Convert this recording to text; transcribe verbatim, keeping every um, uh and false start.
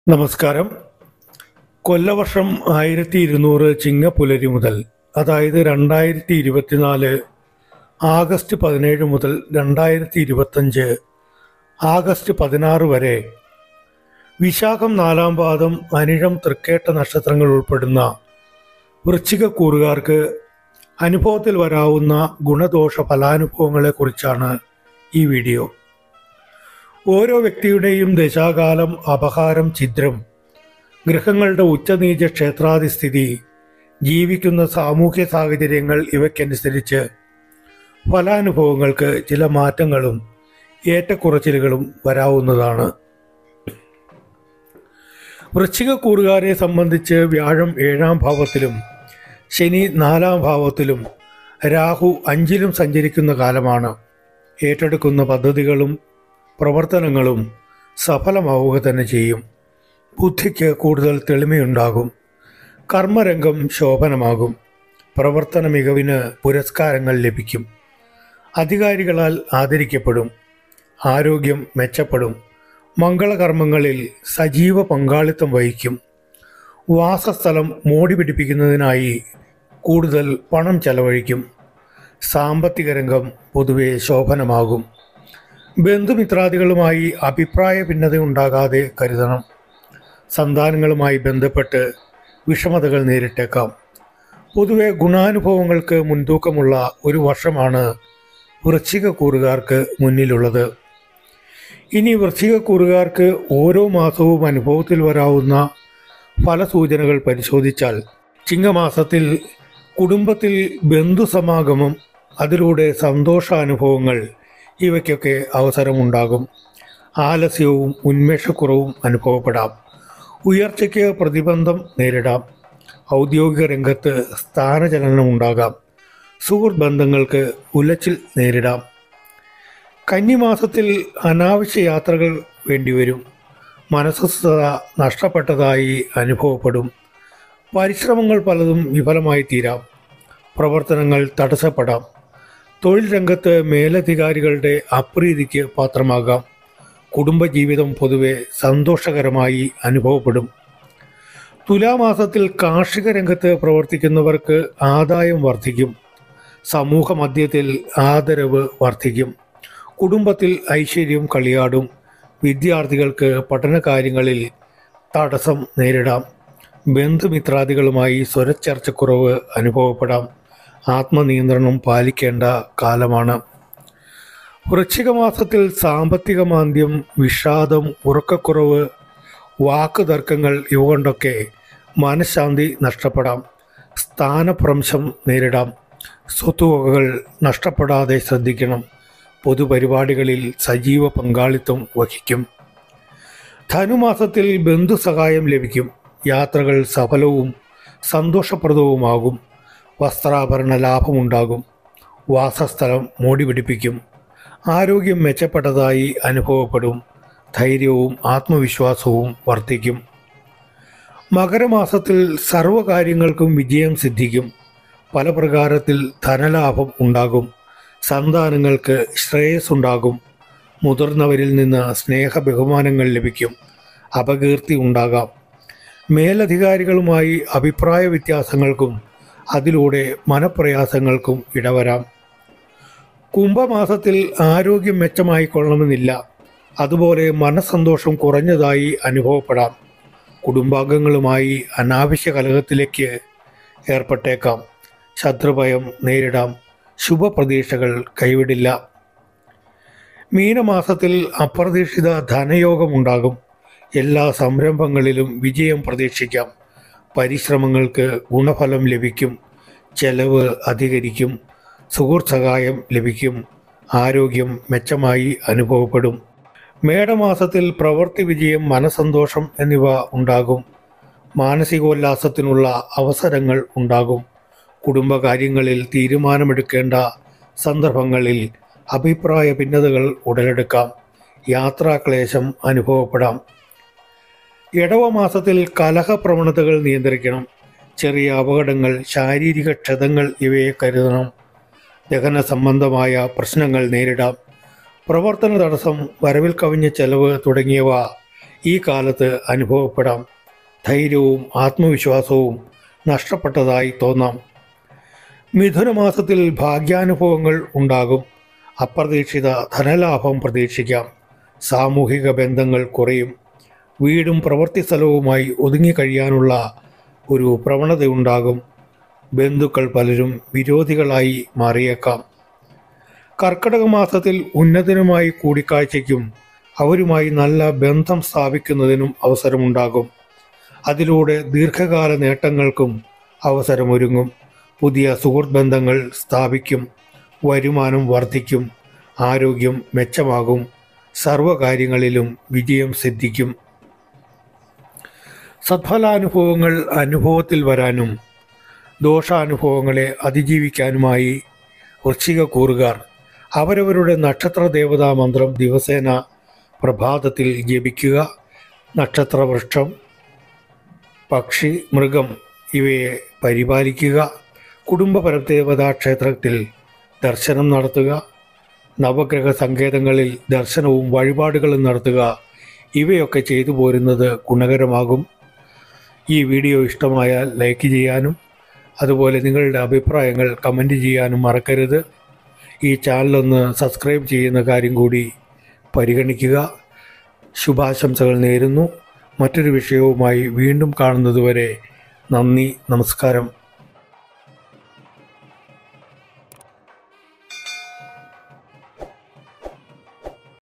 നമസ്കാരം. കൊല്ലവർഷം ആയിരത്തി ഇരുന്നൂറ് ചിങ്ങപ്പുലരി മുതൽ, അതായത് രണ്ടായിരത്തി ഇരുപത്തിനാല് ആഗസ്റ്റ് പതിനേഴ് മുതൽ രണ്ടായിരത്തി ഇരുപത്തഞ്ച് ആഗസ്റ്റ് പതിനാറ് വരെ വിശാഖം നാലാം പാദം അനിഴം തൃക്കേട്ട നക്ഷത്രങ്ങൾ ഉൾപ്പെടുന്ന വൃശ്ചികക്കൂറുകാർക്ക് അനുഭവത്തിൽ വരാവുന്ന ഗുണദോഷ ഫലാനുഭവങ്ങളെക്കുറിച്ചാണ് ഈ വീഡിയോ. ഓരോ വ്യക്തിയുടെയും ദശാകാലം, അപഹാരം, ഛിദ്രം, ഗ്രഹങ്ങളുടെ ഉച്ചനീച ക്ഷേത്രാധിസ്ഥിതി, ജീവിക്കുന്ന സാമൂഹ്യ സാഹചര്യങ്ങൾ ഇവയ്ക്കനുസരിച്ച് ഫലാനുഭവങ്ങൾക്ക് ചില മാറ്റങ്ങളും ഏറ്റക്കുറച്ചിലുകളും വരാവുന്നതാണ്. വൃശ്ചികക്കൂറുകാരെ സംബന്ധിച്ച് വ്യാഴം ഏഴാം ഭാവത്തിലും ശനി നാലാം ഭാവത്തിലും രാഹു അഞ്ചിലും സഞ്ചരിക്കുന്ന കാലമാണ്. ഏറ്റെടുക്കുന്ന പദ്ധതികളും പ്രവർത്തനങ്ങളും സഫലമാവുക തന്നെ ചെയ്യും. ബുദ്ധിക്ക് കൂടുതൽ തെളിമയുണ്ടാകും. കർമ്മരംഗം ശോഭനമാകും. പ്രവർത്തന മികവിന് പുരസ്കാരങ്ങൾ ലഭിക്കും. അധികാരികളാൽ ആദരിക്കപ്പെടും. ആരോഗ്യം മെച്ചപ്പെടും. മംഗളകർമ്മങ്ങളിൽ സജീവ പങ്കാളിത്തം വഹിക്കും. വാസസ്ഥലം മോടി പിടിപ്പിക്കുന്നതിനായി കൂടുതൽ പണം ചെലവഴിക്കും. സാമ്പത്തിക രംഗം പൊതുവെ ശോഭനമാകും. ബന്ധുമിത്രാദികളുമായി അഭിപ്രായ ഭിന്നത ഉണ്ടാകാതെ കരുതണം. സന്താനങ്ങളുമായി ബന്ധപ്പെട്ട് വിഷമതകൾ നേരിട്ടേക്കാം. പൊതുവെ ഗുണാനുഭവങ്ങൾക്ക് മുൻതൂക്കമുള്ള ഒരു വർഷമാണ് വൃശ്ചികക്കൂറുകാർക്ക് മുന്നിലുള്ളത്. ഇനി വൃശ്ചികക്കൂറുകാർക്ക് ഓരോ മാസവും അനുഭവത്തിൽ വരാവുന്ന ഫലസൂചനകൾ പരിശോധിച്ചാൽ, ചിങ്ങമാസത്തിൽ കുടുംബത്തിൽ ബന്ധുസമാഗമം, അതിലൂടെ സന്തോഷാനുഭവങ്ങൾ, ഇവയ്ക്കൊക്കെ അവസരമുണ്ടാകും. ആലസ്യവും ഉന്മേഷക്കുറവും അനുഭവപ്പെടാം. ഉയർച്ചയ്ക്ക് പ്രതിബന്ധം നേരിടാം. ഔദ്യോഗിക രംഗത്ത് സ്ഥാനചലനമുണ്ടാകാം. സുഹൃത്ത് ബന്ധങ്ങൾക്ക് ഉലച്ചിൽ നേരിടാം. കന്നിമാസത്തിൽ അനാവശ്യ യാത്രകൾ വേണ്ടിവരും. മനസ്വസ്ഥത നഷ്ടപ്പെട്ടതായി അനുഭവപ്പെടും. പരിശ്രമങ്ങൾ പലതും വിഫലമായി തീരാം. പ്രവർത്തനങ്ങൾ തടസ്സപ്പെടാം. തൊഴിൽ രംഗത്ത് മേലധികാരികളുടെ അപ്രീതിക്ക് പാത്രമാകാം. കുടുംബജീവിതം പൊതുവെ സന്തോഷകരമായി അനുഭവപ്പെടും. തുലാമാസത്തിൽ കാർഷിക രംഗത്ത് പ്രവർത്തിക്കുന്നവർക്ക് ആദായം വർദ്ധിക്കും. സമൂഹ മധ്യത്തിൽ ആദരവ് വർദ്ധിക്കും. കുടുംബത്തിൽ ഐശ്വര്യം കളിയാടും. വിദ്യാർത്ഥികൾക്ക് പഠനകാര്യങ്ങളിൽ തടസ്സം നേരിടാം. ബന്ധുമിത്രാദികളുമായി സ്വരച്ചേർച്ചക്കുറവ് അനുഭവപ്പെടാം. ആത്മനിയന്ത്രണം പാലിക്കേണ്ട കാലമാണ്. വൃശ്ചികമാസത്തിൽ സാമ്പത്തിക മാന്ദ്യം, വിഷാദം, ഉറക്കക്കുറവ്, വാക്കുതർക്കങ്ങൾ ഇവ കൊണ്ടൊക്കെ മനഃശാന്തി നഷ്ടപ്പെടാം. സ്ഥാനഭ്രംശം നേരിടാം. സ്വത്തുവകകൾ നഷ്ടപ്പെടാതെ ശ്രദ്ധിക്കണം. പൊതുപരിപാടികളിൽ സജീവ പങ്കാളിത്തം വഹിക്കും. ധനുമാസത്തിൽ ബന്ധുസഹായം ലഭിക്കും. യാത്രകൾ സഫലവും സന്തോഷപ്രദവുമാകും. വസ്ത്രാഭരണ ലാഭമുണ്ടാകും. വാസസ്ഥലം മോടി പിടിപ്പിക്കും. ആരോഗ്യം മെച്ചപ്പെട്ടതായി അനുഭവപ്പെടും. ധൈര്യവും ആത്മവിശ്വാസവും വർദ്ധിക്കും. മകരമാസത്തിൽ സർവകാര്യങ്ങൾക്കും വിജയം സിദ്ധിക്കും. പല പ്രകാരത്തിൽ ധനലാഭം ഉണ്ടാകും. സന്താനങ്ങൾക്ക് ശ്രേയസ്സുണ്ടാകും. മുതിർന്നവരിൽ നിന്ന് സ്നേഹ ബഹുമാനങ്ങൾ ലഭിക്കും. അപകീർത്തി ഉണ്ടാകാം. മേലധികാരികളുമായി അഭിപ്രായ വ്യത്യാസങ്ങൾക്കും അതിലൂടെ മനപ്രയാസങ്ങൾക്കും ഇടവരാം. കുംഭമാസത്തിൽ ആരോഗ്യം മെച്ചമായിക്കൊള്ളണമെന്നില്ല. അതുപോലെ മനസ്സന്തോഷം കുറഞ്ഞതായി അനുഭവപ്പെടാം. കുടുംബാംഗങ്ങളുമായി അനാവശ്യ കലഹത്തിലേക്ക് ഏർപ്പെട്ടേക്കാം. ശത്രുഭയം നേരിടാം. ശുഭപ്രതീക്ഷകൾ കൈവിടില്ല. മീനമാസത്തിൽ അപ്രതീക്ഷിത ധനയോഗമുണ്ടാകും. എല്ലാ സംരംഭങ്ങളിലും വിജയം പ്രതീക്ഷിക്കാം. പരിശ്രമങ്ങൾക്ക് ഗുണഫലം ലഭിക്കും. ചെലവ് അധികരിക്കും. സുഹൃത്ത് സഹായം ലഭിക്കും. ആരോഗ്യം മെച്ചമായി അനുഭവപ്പെടും. മേടമാസത്തിൽ പ്രവൃത്തി വിജയം, മനസന്തോഷം എന്നിവ ഉണ്ടാകും. മാനസികോല്ലാസത്തിനുള്ള അവസരങ്ങൾ ഉണ്ടാകും. കുടുംബകാര്യങ്ങളിൽ തീരുമാനമെടുക്കേണ്ട സന്ദർഭങ്ങളിൽ അഭിപ്രായ ഭിന്നതകൾ ഉടലെടുക്കാം. യാത്രാക്ലേശം അനുഭവപ്പെടാം. ഇടവമാസത്തിൽ കലഹപ്രവണതകൾ നിയന്ത്രിക്കണം. ചെറിയ അപകടങ്ങൾ, ശാരീരിക ക്ഷതങ്ങൾ ഇവയെ കരുതണം. ദഹന സംബന്ധമായ പ്രശ്നങ്ങൾ നേരിടാം. പ്രവർത്തന തടസ്സം, വരവിൽ കവിഞ്ഞ ചെലവ് തുടങ്ങിയവ ഈ കാലത്ത് അനുഭവപ്പെടാം. ധൈര്യവും ആത്മവിശ്വാസവും നഷ്ടപ്പെട്ടതായി തോന്നാം. മിഥുനമാസത്തിൽ ഭാഗ്യാനുഭവങ്ങൾ ഉണ്ടാകും. അപ്രതീക്ഷിത ധനലാഭം പ്രതീക്ഷിക്കാം. സാമൂഹിക ബന്ധങ്ങൾ കുറയും. വീടും പ്രവൃത്തി സ്ഥലവുമായി ഒതുങ്ങിക്കഴിയാനുള്ള ഒരു പ്രവണതയുണ്ടാകും. ബന്ധുക്കൾ പലരും വിരോധികളായി മാറിയേക്കാം. കർക്കിടക മാസത്തിൽ ഉന്നതനുമായി കൂടിക്കാഴ്ചയ്ക്കും അവരുമായി നല്ല ബന്ധം സ്ഥാപിക്കുന്നതിനും അവസരമുണ്ടാകും. അതിലൂടെ ദീർഘകാല നേട്ടങ്ങൾക്കും അവസരമൊരുങ്ങും. പുതിയ സുഹൃത്ത് ബന്ധങ്ങൾ സ്ഥാപിക്കും. വരുമാനം വർദ്ധിക്കും. ആരോഗ്യം മെച്ചമാകും. സർവകാര്യങ്ങളിലും വിജയം സിദ്ധിക്കും. സത്ഫലാനുഭവങ്ങൾ അനുഭവത്തിൽ വരാനും ദോഷാനുഭവങ്ങളെ അതിജീവിക്കാനുമായി വൃശ്ചികക്കൂറുകാർ അവരവരുടെ നക്ഷത്ര ദേവതാ മന്ത്രം ദിവസേന പ്രഭാതത്തിൽ ജപിക്കുക. നക്ഷത്രവൃക്ഷം, പക്ഷി, മൃഗം ഇവയെ പരിപാലിക്കുക. കുടുംബപരദേവതാ ക്ഷേത്രത്തിൽ ദർശനം നടത്തുക. നവഗ്രഹ സങ്കേതങ്ങളിൽ ദർശനവും വഴിപാടുകളും നടത്തുക. ഇവയൊക്കെ ചെയ്തു പോരുന്നത് ഗുണകരമാകും. ഈ വീഡിയോ ഇഷ്ടമായാൽ ലൈക്ക് ചെയ്യാനും അതുപോലെ നിങ്ങളുടെ അഭിപ്രായങ്ങൾ കമൻറ്റ് ചെയ്യാനും മറക്കരുത്. ഈ ചാനലൊന്ന് സബ്സ്ക്രൈബ് ചെയ്യുന്ന കാര്യം കൂടി പരിഗണിക്കുക. ശുഭാശംസകൾ നേരുന്നു. മറ്റൊരു വിഷയവുമായി വീണ്ടും കാണുന്നതുവരെ നന്ദി, നമസ്കാരം.